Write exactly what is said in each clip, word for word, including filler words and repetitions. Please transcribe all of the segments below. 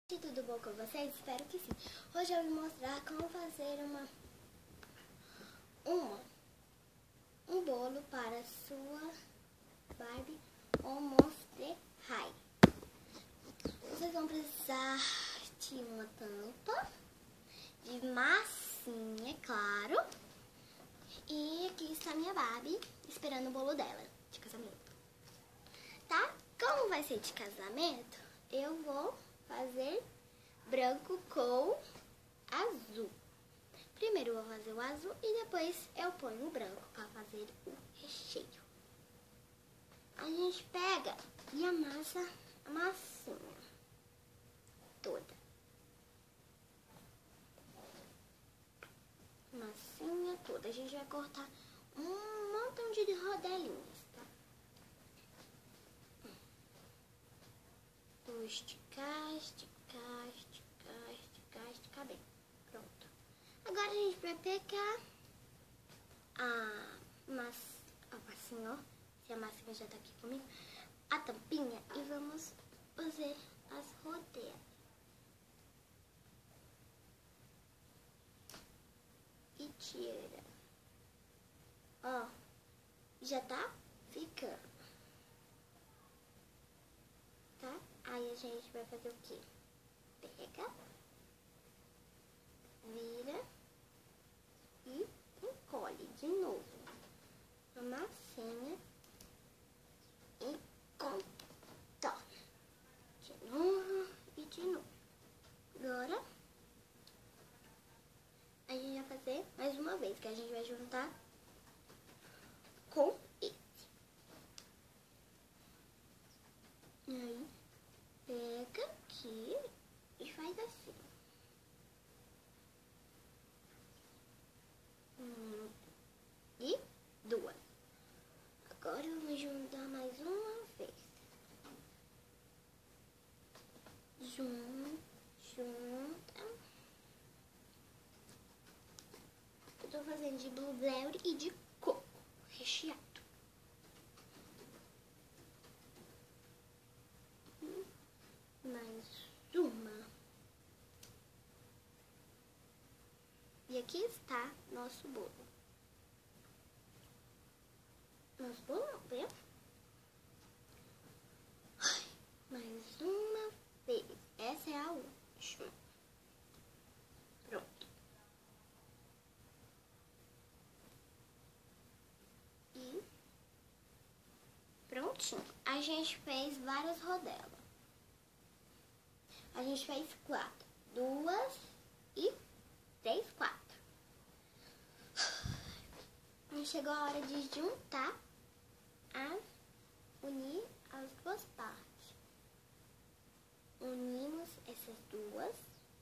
Tudo bom com vocês? Espero que sim. Hoje eu vou mostrar como fazer uma, uma um bolo para sua Barbie ou Monster High. Vocês vão precisar de uma tampa, de massinha, claro. E aqui está a minha Barbie esperando o bolo dela de casamento. Tá? Como vai ser de casamento, eu vou fazer branco com azul. Primeiro eu vou fazer o azul e depois eu ponho o branco para fazer o recheio. A gente pega e amassa a massinha toda. Massinha toda. A gente vai cortar um montão de rodelinhas, tá? Vou esticar, esticar, esticar, esticar, esticar bem. Pronto. Agora a gente vai pegar a massa, a massinha, ó. Se a massinha já tá aqui comigo, a tampinha, e vamos fazer as rodelas. E tira. Ó, já tá ficando. Tá? Aí a gente vai fazer o quê? Pega, vira e encolhe de novo a massinha e contorna de novo e de novo. Agora a gente vai fazer mais uma vez, que a gente vai juntar com esse. E aí pega aqui e faz assim. Um, e duas. Agora eu vou juntar mais uma vez. Junta, junta. Eu tô fazendo de blueberry e de coco recheado. Mais uma. E aqui está nosso bolo. Nosso bolo não, viu? Mais uma vez. Essa é a última. Pronto. E prontinho. A gente fez várias rodelas. A gente fez quatro. Duas e três, quatro. E chegou a hora de juntar, as, unir as duas partes. Unimos essas duas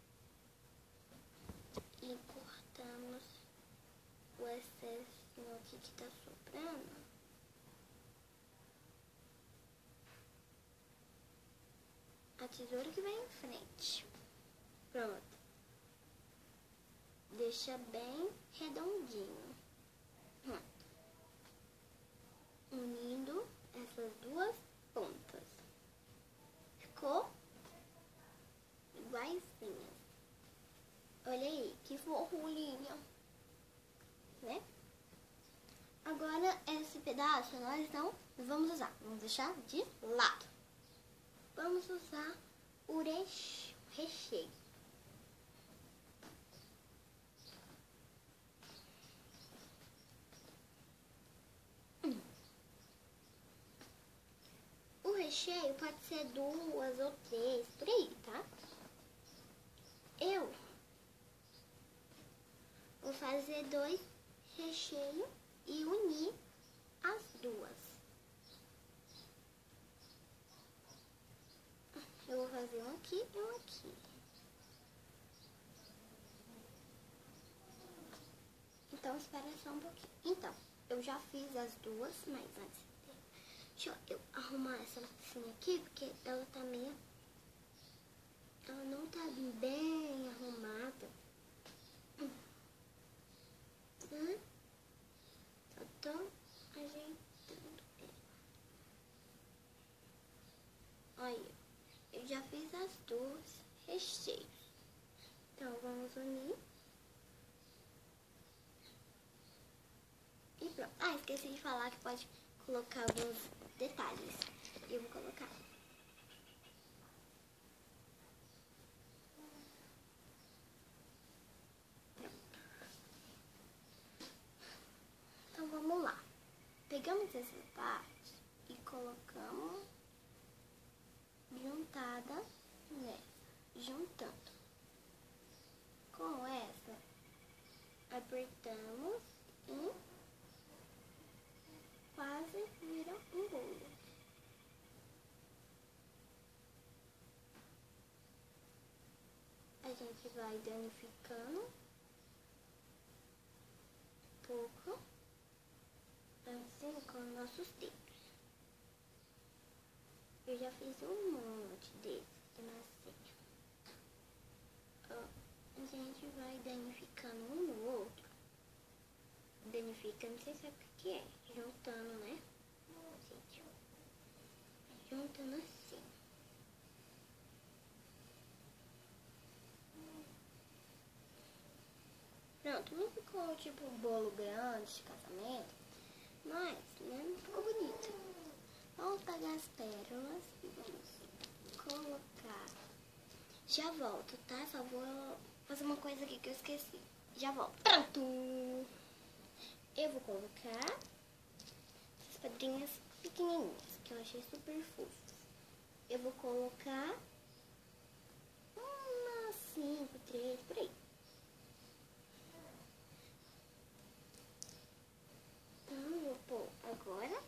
e cortamos o excesso aqui que tá sobrando. A tesoura que vem em frente. Pronto. Deixa bem redondinho. Hum. Unindo essas duas pontas. Ficou iguaizinhas. Olha aí, que formulinha. Né? Agora, esse pedaço nós não vamos usar. Vamos deixar de lado. Vamos usar o recheio. Hum. O recheio pode ser duas ou três, por aí, tá? Eu vou fazer dois recheios e unir as duas. Eu vou fazer um aqui e um aqui. Então, espera só um pouquinho. Então, eu já fiz as duas, mas antes, deixa eu arrumar essa massinha aqui, porque ela tá meio... Ela não tá bem arrumada. Hum. Só tô ajeitando ela. Olha. Eu já fiz as duas recheio. Ah, esqueci de falar que pode colocar alguns detalhes. Eu vou colocar. Então vamos lá. Pegamos essa parte e colocamos juntada nessa, juntando. Com essa, apertamos e quase vira um bolo. A gente vai danificando um pouco, assim, com nossos dedos. Eu já fiz um monte desses de massinha. Ó, a gente vai danificando um no outro. Danificando, você sabe o que é? Juntando, né? Gente, juntando assim. Pronto, não ficou tipo um bolo grande de casamento, mas, né, não ficou bonito. Vamos pegar as pérolas e vamos colocar. Já volto, tá? Só vou fazer uma coisa aqui que eu esqueci. Já volto. Pronto! Eu vou colocar essas pedrinhas pequenininhas, que eu achei super fofas. Eu vou colocar umas cinco, três, por aí. Então, vou pôr agora.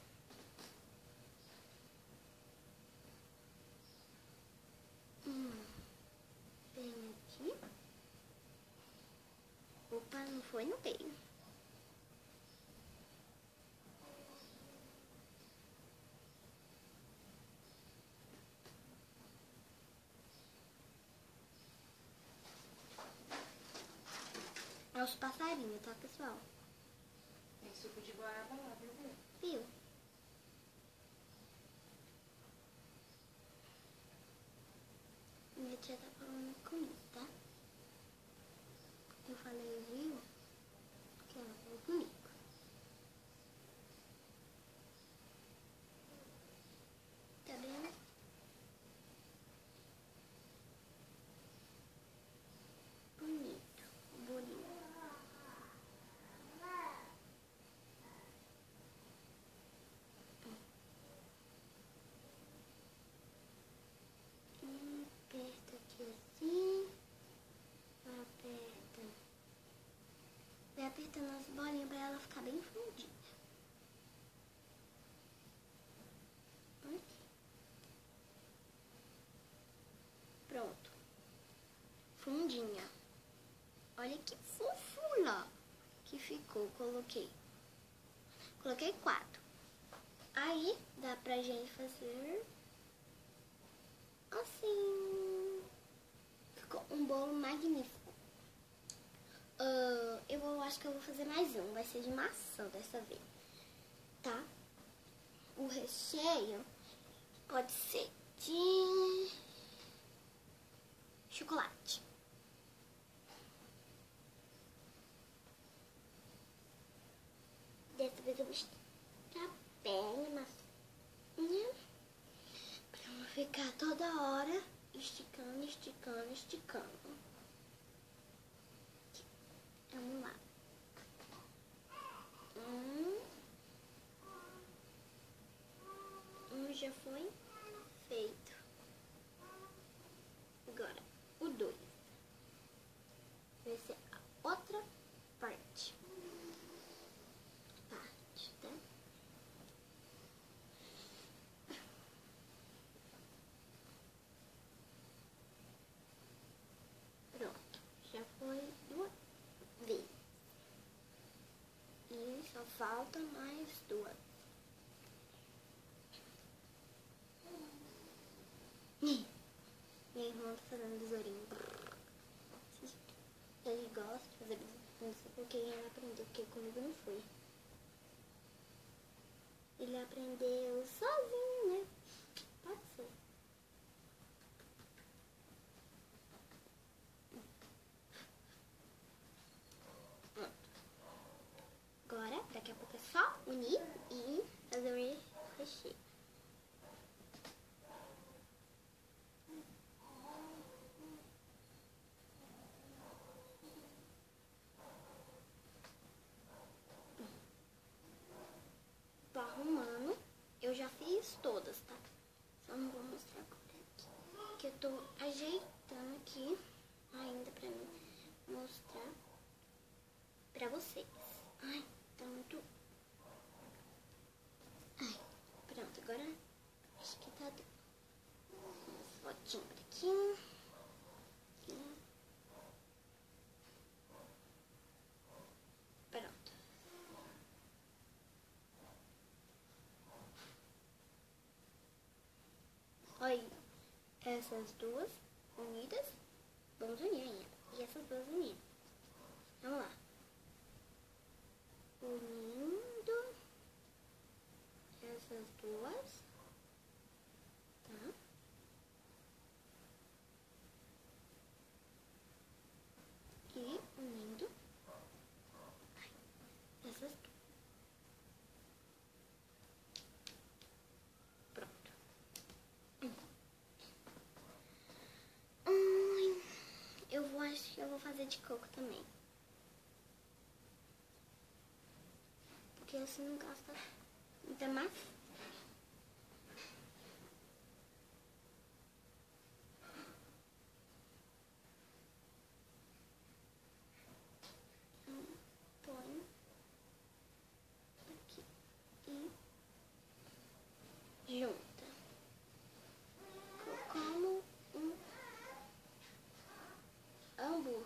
Hum, bem aqui. Opa, não foi no meio. É os passarinhos, tá, pessoal? Tem suco de goiaba lá, viu? Viu? Minha tia tá falando comigo, tá? Eu falei, viu? Que ela falou comigo. Tá vendo? Bonito. Bonito. Hum, aperta aqui assim. Aperta. Vai apertando as bolinhas pra ela ficar bem fundida. Aqui. Pronto. Fundinha. Olha que fofura que ficou. Coloquei. Coloquei quatro. Aí dá pra gente fazer assim. Ficou um bolo magnífico. Uh, eu vou, acho que eu vou fazer mais um. Vai ser de maçã dessa vez. Tá? O recheio pode ser de chocolate. Dessa vez eu vou esticar bem a massinha. Pra não ficar toda hora esticando, esticando, esticando. Vamos lá. Um. Um já foi feito. Agora, o dois. Vai ser a outra parte. Parte, tá? Pronto. Já foi duas vezes. E só falta mais duas. Minha irmã tá fazendo besourinho. Ele gosta de fazer besourinho, porque ele aprendeu, porque comigo não foi. Ele aprendeu sozinho, né? Pode ser. Agora, daqui a pouco é só unir. aqui ainda pra mim mostrar pra vocês. Ai, tá muito... Ai, pronto, agora acho que tá dando. Umas fotinhas por aqui. Aqui. Pronto. Olha, essas duas unidas, vamos unir ainda. E essas duas unidas. Vamos lá. Unindo essas duas, tá? E unindo essas duas. Pronto. Hum, eu vou, acho que eu vou fazer de coco também. Porque assim não gasta muita massa. Põe aqui e junta. Como um hambúrguer.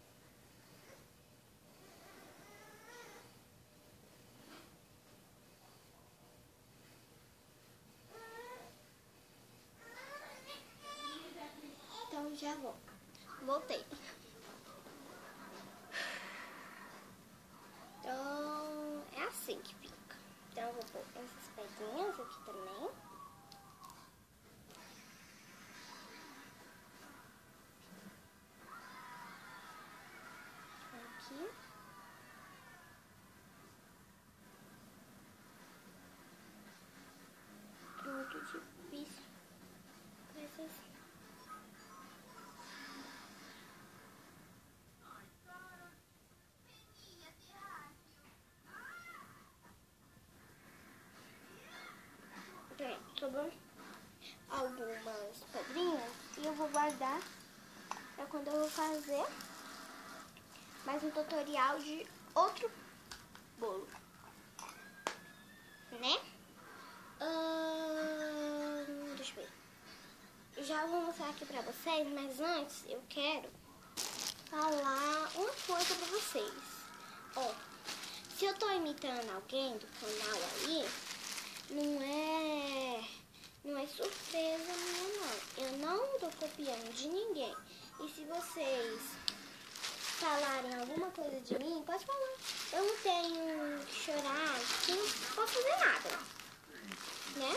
Então já vou. Voltei. Então é assim que fica. Então eu vou pôr essas pedrinhas aqui também. Aqui. Muito difícil. Coisas. Sobrou algumas pedrinhas e eu vou guardar para quando eu vou fazer mais um tutorial de outro bolo, né? Hum, deixa eu ver. Eu já vou mostrar aqui pra vocês, mas antes eu quero falar uma coisa pra vocês. Ó, se eu tô imitando alguém do canal aí, não é, não é surpresa minha não. Eu não tô copiando de ninguém. E se vocês falarem alguma coisa de mim, pode falar. Eu não tenho que chorar, não posso fazer nada, né?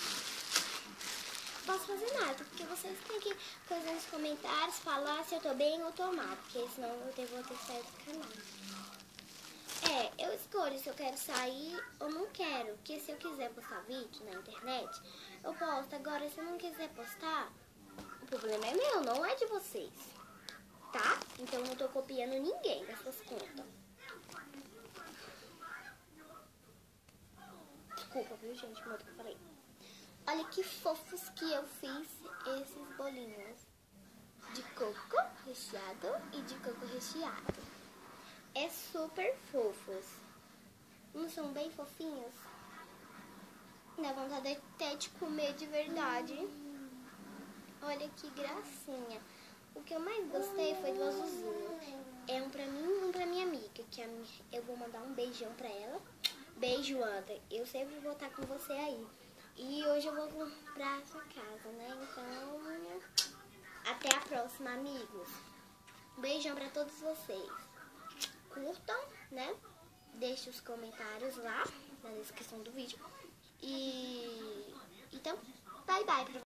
Não posso fazer nada, porque vocês têm que coisar nos comentários, falar se eu tô bem ou tô mal, porque senão eu vou ter que sair do canal. É, eu escolho se eu quero sair ou não quero, porque se eu quiser postar vídeo na internet, eu posto. Agora, se eu não quiser postar, o problema é meu, não é de vocês, tá? Então, eu não tô copiando ninguém dessas contas. Desculpa, viu, gente, o modo que eu falei. Olha que fofos que eu fiz esses bolinhos de coco recheado e de coco recheado. É super fofos. Não são bem fofinhos? Dá vontade até de comer de verdade. Olha que gracinha. O que eu mais gostei foi do azulzinho. É um pra mim e um pra minha amiga. Que a minha, eu vou mandar um beijão pra ela. Beijo, Anda. Eu sempre vou estar com você aí. E hoje eu vou pra sua casa, né? Então, até a próxima, amigos. Um beijão pra todos vocês. Curtam, né? Deixe os comentários lá na descrição do vídeo. E então, bye bye pra